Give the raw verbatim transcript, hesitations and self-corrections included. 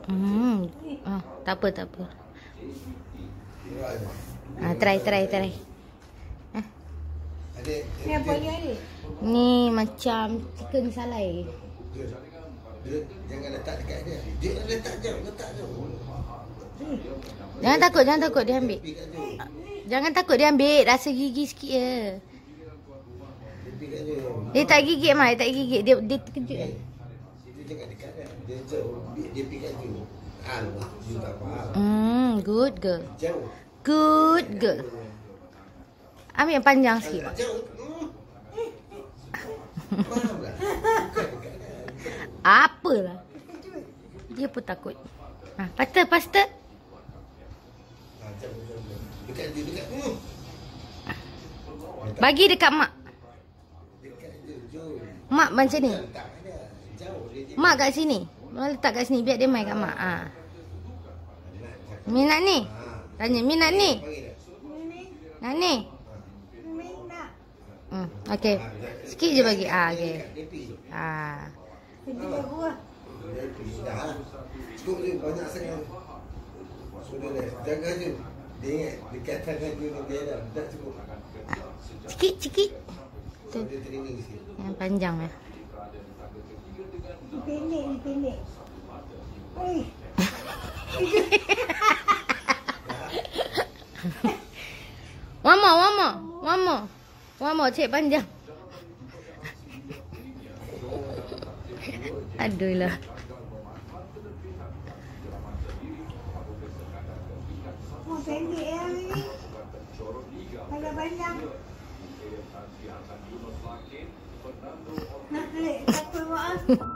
Hmm. Oh, tak apa, tak apa. Ah, try, try, try. Ah. Ni apa ni adik? Ni macam chicken salai. Jangan letak dekat dia. Dia letak jauh, letak jauh. Jangan takut, jangan takut dia ambil. Jangan takut dia ambil, rasa gigi sikit je. Dia tak gigit mah, dia tak gigit. Dia dia terkejut kan. Dia jangan dekat dia. Dia jauh, dia pikat jauh. Allah, you tak faham. Hmm, good girl. Jauh. Good girl. Ambil yang panjang sikit. Jauh. Faham tak? Bukan dekat dia. Apalah. Dia pun takut. Ha, pasta, pasta. Dekat dia, dekat. Hmm. Bagi dekat mak. Dekat dia, jauh. Mak macam ni. Tak ada. Jauh. Dia Mak kat sini. Mak letak kat sini biar dia main kat mak. Ha. Minat ni. Tanya minat ni. Nak ni. Hmm, okey. Sikit je bagi. Ah, okey. Ah. dah. Cukup je, banyak sangat. Sudah dah. Jaga je. Dia ingat, dekat tangan dia ni dia dah. Dah cukup. Sikit, sikit. Tu. Dia terima sikit. Yang panjang ya. Pendek ni, pendek. Oi. One more, one more, one more. One more, cik panjang. Aduh lah. Oh, pendek ya ni. Panjang-panjang. Nak klik, tak apa maaf.